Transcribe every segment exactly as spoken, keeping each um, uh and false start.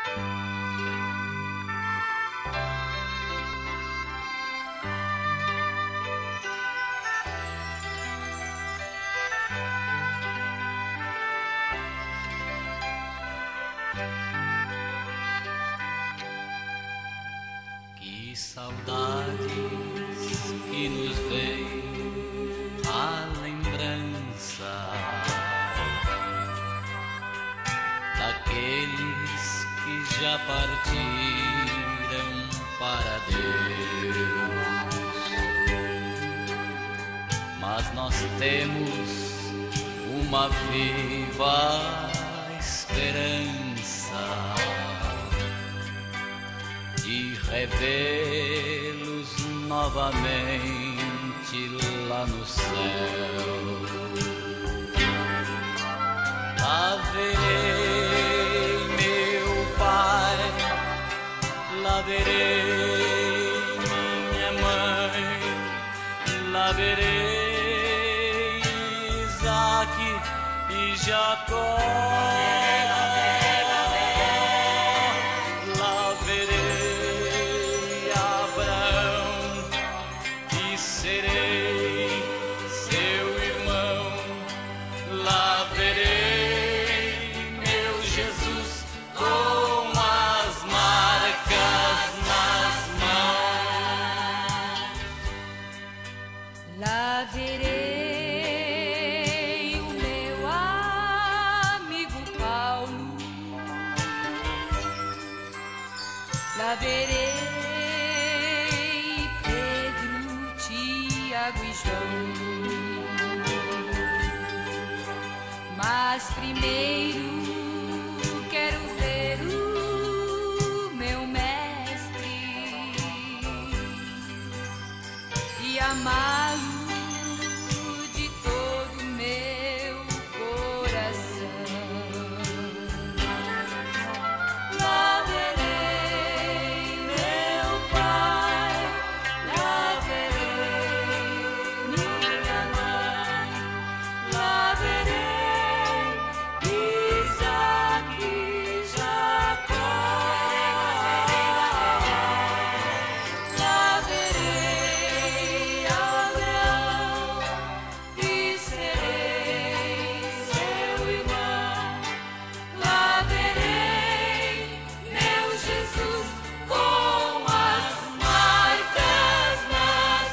Que saudades que nos vem a lembrança daqueles que já partiram para Deus. Mas nós temos uma viva esperança de revê-los novamente lá no céu. Lá verei meu Pai, lá verei minha mãe, lá verei Isaac e Jacó. Lá verei o meu amigo Paulo, lá verei Pedro, Tiago e João. Mas primeiro quero ver o meu mestre e amá-lo de todo o meu coração. Lá verei meu Pai, lá verei minha mãe, lá verei Isaac e Jacó. Lá verei Abraão e serei seu irmão. Lá verei meu Jesus com as marcas nas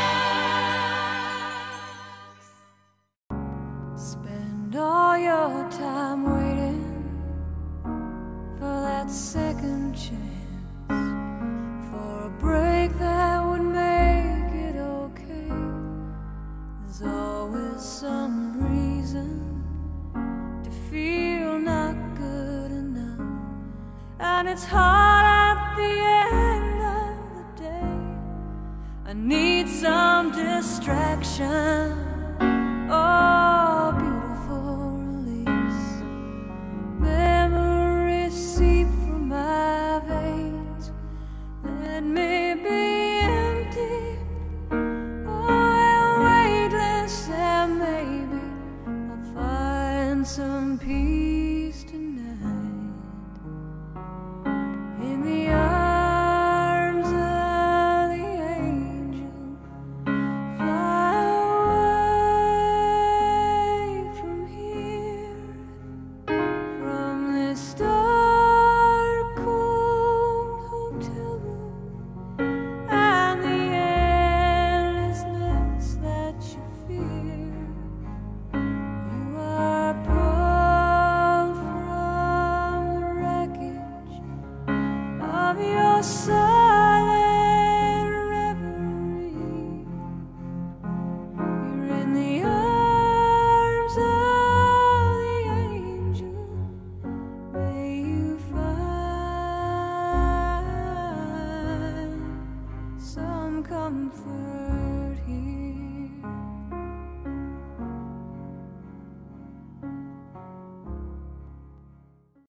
mãos. Spend all your time waiting for that second chance, for a break that would make it okay. There's always some reason to feel not good enough, and it's hard at the end of the day. I need some distraction. Oh, beautiful release. Memories seep from my veins. Let me be empty. Oh, and weightless, and maybe I'll find some peace tonight in the arms of the angel. Fly away from here, from this dark, cold hotel room and the endlessness that you fear. You are pulled from the wreckage of your silent reverie. You're in the arms of the angel. May you find some comfort.